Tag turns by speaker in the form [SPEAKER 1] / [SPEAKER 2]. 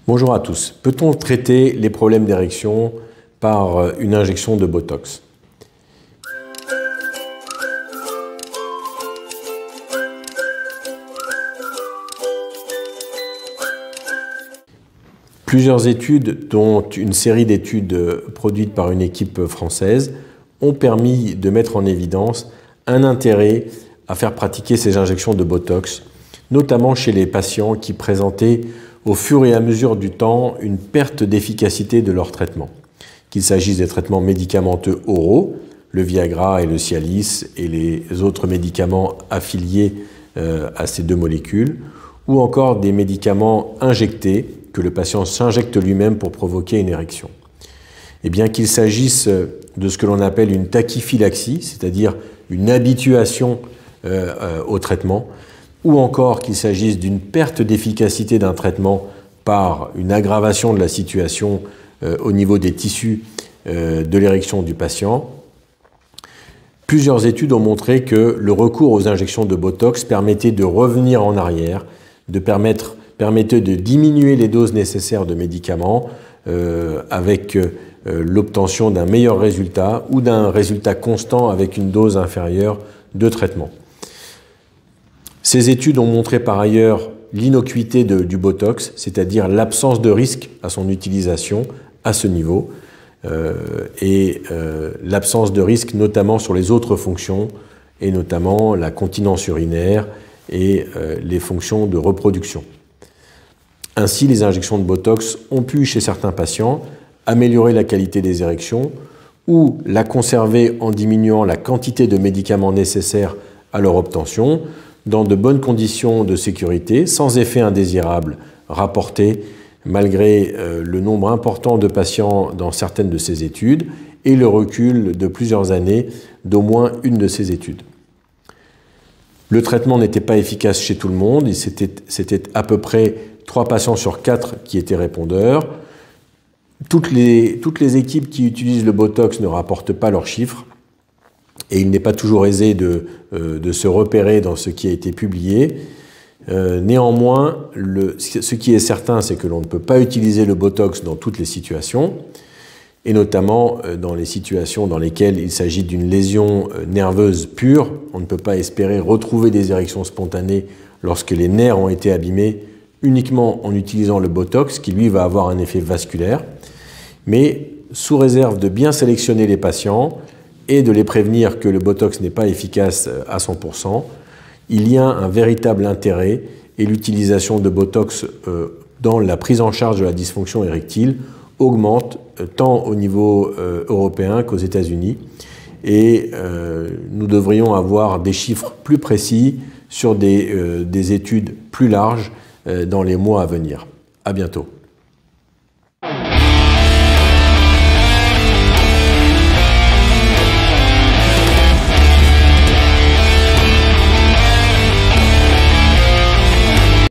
[SPEAKER 1] Bonjour à tous. Peut-on traiter les problèmes d'érection par une injection de Botox? Plusieurs études, dont une série d'études produites par une équipe française, ont permis de mettre en évidence un intérêt à faire pratiquer ces injections de Botox, notamment chez les patients qui présentaient au fur et à mesure du temps une perte d'efficacité de leur traitement. Qu'il s'agisse des traitements médicamenteux oraux, le Viagra et le Cialis et les autres médicaments affiliés à ces deux molécules, ou encore des médicaments injectés que le patient s'injecte lui-même pour provoquer une érection. Et bien qu'il s'agisse de ce que l'on appelle une tachyphylaxie, c'est-à-dire une habituation au traitement, ou encore qu'il s'agisse d'une perte d'efficacité d'un traitement par une aggravation de la situation au niveau des tissus de l'érection du patient, plusieurs études ont montré que le recours aux injections de Botox permettait de revenir en arrière, permettait de diminuer les doses nécessaires de médicaments avec l'obtention d'un meilleur résultat ou d'un résultat constant avec une dose inférieure de traitement. Ces études ont montré par ailleurs l'innocuité du Botox, c'est-à-dire l'absence de risque à son utilisation à ce niveau et l'absence de risque notamment sur les autres fonctions et notamment la continence urinaire et les fonctions de reproduction. Ainsi, les injections de Botox ont pu, chez certains patients, améliorer la qualité des érections ou la conserver en diminuant la quantité de médicaments nécessaires à leur obtention, dans de bonnes conditions de sécurité, sans effet indésirable rapporté, malgré le nombre important de patients dans certaines de ces études et le recul de plusieurs années d'au moins une de ces études. Le traitement n'était pas efficace chez tout le monde, c'était à peu près 3 patients sur 4 qui étaient répondeurs. Toutes les équipes qui utilisent le Botox ne rapportent pas leurs chiffres et il n'est pas toujours aisé de se repérer dans ce qui a été publié. Néanmoins, ce qui est certain, c'est que l'on ne peut pas utiliser le Botox dans toutes les situations, et notamment dans les situations dans lesquelles il s'agit d'une lésion nerveuse pure. On ne peut pas espérer retrouver des érections spontanées lorsque les nerfs ont été abîmés uniquement en utilisant le Botox, qui lui va avoir un effet vasculaire, mais sous réserve de bien sélectionner les patients et de les prévenir que le Botox n'est pas efficace à 100%, il y a un véritable intérêt et l'utilisation de Botox dans la prise en charge de la dysfonction érectile augmente tant au niveau européen qu'aux États-Unis et nous devrions avoir des chiffres plus précis sur des études plus larges dans les mois à venir. À bientôt.